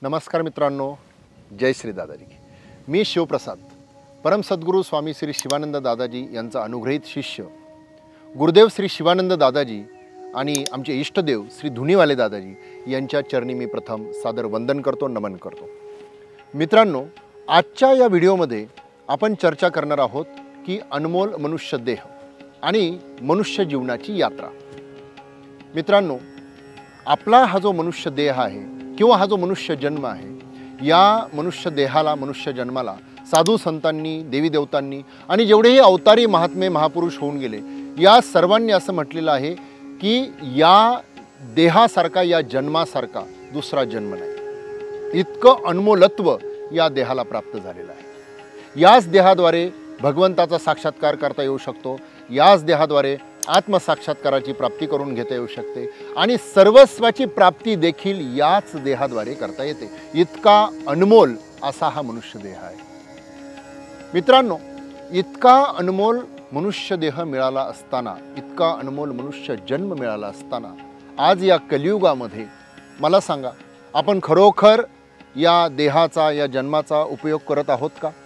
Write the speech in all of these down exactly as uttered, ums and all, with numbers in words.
नमस्कार मित्रांनो, जय श्री दादाजी। मी शिवप्रसाद, परम सद्गुरू स्वामी श्री शिवानंद दादाजी यांचा अनुग्रहित शिष्य, गुरुदेव श्री शिवानंद दादाजी आणि आमचे इष्टदेव श्री धुनीवाले दादाजी यांच्या चरणी मी प्रथम सादर वंदन करतो, नमन करतो। मित्रांनो, आजच्या या व्हिडिओमध्ये आपण चर्चा करणार आहोत की अनमोल मनुष्य देह आणि मनुष्य जीवनाची यात्रा। मित्रांनो, आपला हा जो मनुष्य देह आहे किंवा हा जो मनुष्य जन्म आहे, या मनुष्य देहाला, मनुष्य जन्माला साधू संतांनी, देवी देवतांनी आणि जेवढेही अवतारी महात्मे महापुरुष होऊन गेले, या सर्वांनी असं म्हटलेलं आहे की या देहासारखा, या जन्मासारखा दुसरा जन्म नाही। इतकं अनमोलत्व या देहाला प्राप्त झालेलं आहे। याच देहाद्वारे भगवंताचा साक्षात्कार करता येऊ शकतो, याच देहाद्वारे आत्मसाक्षात्काराची प्राप्ती करून घेता येऊ शकते आणि सर्वस्वाची प्राप्ती देखील याच देहाद्वारे करता येते। इतका अनमोल असा हा मनुष्य देह आहे। मित्रांनो, इतका अनमोल मनुष्य देह मिळाला असताना, इतका अनमोल मनुष्य जन्म मिळाला असताना, आज या कलियुगामध्ये मला सांगा, आपण खरोखर या देहाचा, या जन्माचा उपयोग करत आहोत का?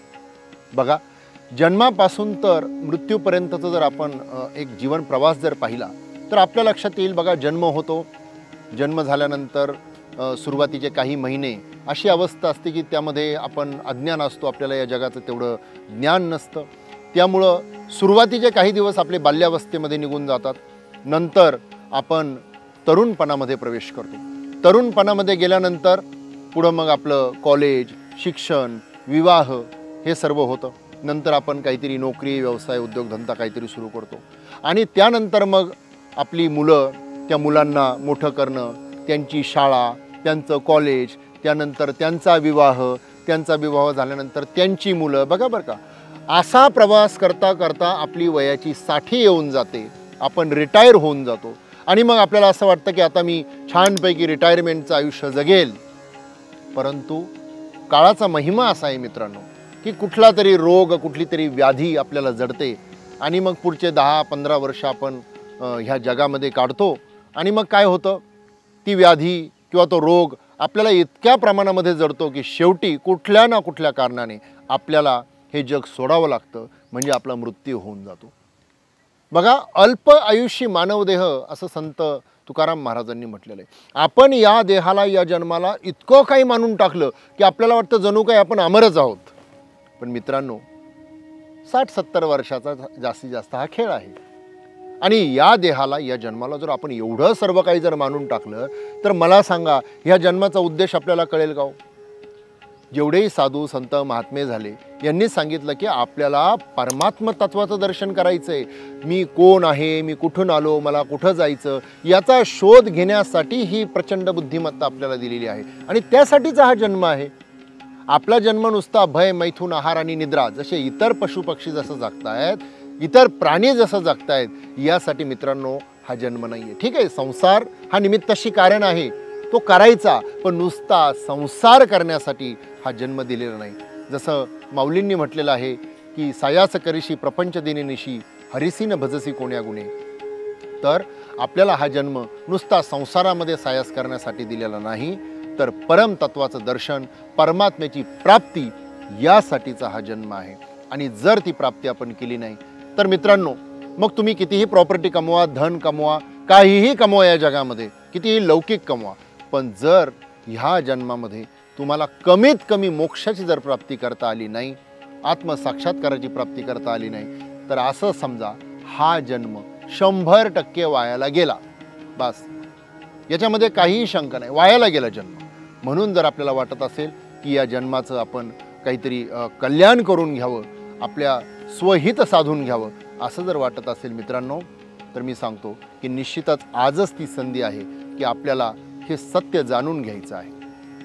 बघा, जन्मापासून तर मृत्यूपर्यंतचा जर आपण एक जीवन प्रवास जर पाहिला तर आपल्या लक्षात येईल, बघा, जन्म होतो, जन्म झाल्यानंतर सुरुवातीचे काही महिने अशी अवस्था असते की त्यामध्ये आपण अज्ञान असतो, आपल्याला या जगाचं तेवढं ज्ञान नसतं। त्यामुळं सुरुवातीचे काही दिवस आपले बाल्यावस्थेमध्ये निघून जातात। नंतर आपण तरुणपणामध्ये प्रवेश करतो। तरुणपणामध्ये गेल्यानंतर पुढं मग आपलं कॉलेज, शिक्षण, विवाह हे सर्व होतं। नंतर आपण काहीतरी नोकरी, व्यवसाय, उद्योगधंदा काहीतरी सुरू करतो आणि त्यानंतर मग आपली मुलं, त्या मुलांना मोठं करणं, त्यांची शाळा, त्यांचं कॉलेज, त्यानंतर त्यांचा विवाह, त्यांचा विवाह झाल्यानंतर त्यांची मुलं, बघा बरं का, असा प्रवास करता करता आपली वयाची साठी येऊन जाते, आपण रिटायर होऊन जातो आणि मग आपल्याला असं वाटतं की आता मी छानपैकी रिटायरमेंटचं आयुष्य जगेल। परंतु काळाचा महिमा असा आहे मित्रांनो की कुठला तरी रोग, कुठली तरी व्याधी आपल्याला जडते आणि मग पुढचे दहा पंधरा वर्ष आपण ह्या जगामध्ये काढतो आणि मग काय होतं, ती व्याधी किंवा तो रोग आपल्याला इतक्या प्रमाणामध्ये जडतो की शेवटी कुठल्या ना कुठल्या कारणाने आपल्याला हे जग सोडावं लागतं, म्हणजे आपला मृत्यू होऊन जातो। बघा, अल्प आयुष्य मानवदेह असं संत तुकाराम महाराजांनी म्हटलेलं आहे। आपण या देहाला, या जन्माला इतकं काही मानून टाकलं की आपल्याला वाटतं जणू काही आपण अमरच आहोत। पण मित्रांनो, साठ सत्तर वर्षाचा जास्तीत जास्त हा खेळ आहे आणि या देहाला, या जन्माला जर आपण एवढं सर्व काही जर मानून टाकलं तर मला सांगा, ह्या जन्माचा उद्देश आपल्याला कळेल का? जेवढेही साधू संत महात्मे झाले यांनी सांगितलं की आपल्याला परमात्म तत्वाचं दर्शन करायचं आहे। मी कोण आहे, मी कुठून आलो, मला कुठं जायचं, याचा शोध घेण्यासाठी ही प्रचंड बुद्धिमत्ता आपल्याला दिलेली आहे आणि त्यासाठीचा हा जन्म आहे। आपला जन्म नुसता भय, मैथून, आहार आणि निद्रा, जसे इतर पशुपक्षी जसं जगतायत, इतर प्राणी जसं जगतायत, यासाठी मित्रांनो हा जन्म नाही आहे। ठीक आहे, संसार हा निमित्ताशी कारण आहे, तो करायचा, पण नुसता संसार करण्यासाठी हा जन्म दिलेला नाही। जसं माऊलींनी म्हटलेलं आहे की सायास करीशी प्रपंच दिनेनिशी हरिसीन भजसी कोण्या गुणे। तर आपल्याला हा जन्म नुसता संसारामध्ये सायास करण्यासाठी दिलेला नाही, तर परम तत्वाचं दर्शन, परमात्म्याची प्राप्ती यासाठीचा हा जन्म आहे। आणि जर ती प्राप्ती आपण केली नाही तर मित्रांनो, मग तुम्ही कितीही प्रॉपर्टी कमवा, धन कमवा, काहीही कमवा या जगामध्ये, कितीही लौकिक कमवा, पण जर ह्या जन्मामध्ये तुम्हाला कमीत कमी मोक्षाची जर प्राप्ती करता आली नाही, आत्मसाक्षात्काराची प्राप्ती करता आली नाही, तर असं समजा हा जन्म शंभर टक्के वायाला गेला। बस, याच्यामध्ये काहीही शंका नाही, वायाला गेला जन्म। म्हणून जर आपल्याला वाटत असेल की या जन्माचं आपण काहीतरी कल्याण करून घ्यावं, आपल्या स्वहित साधून घ्यावं, असं जर वाटत असेल मित्रांनो, तर मी सांगतो की निश्चितच आजच ती संधी आहे की आपल्याला हे सत्य जाणून घ्यायचं आहे।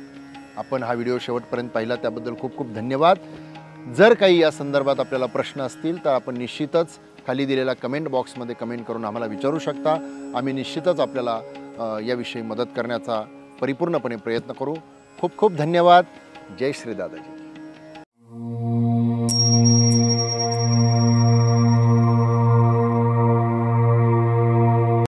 आपण हा व्हिडिओ शेवटपर्यंत पाहिला त्याबद्दल खूप खूप धन्यवाद। जर काही या संदर्भात आपल्याला प्रश्न असतील तर आपण निश्चितच खाली दिलेल्या कमेंट बॉक्समध्ये कमेंट करून आम्हाला विचारू शकता। आम्ही निश्चितच आपल्याला याविषयी मदत करण्याचा परिपूर्णपणे प्रयत्न करू। खूप खूप धन्यवाद। जय श्री दादाजी।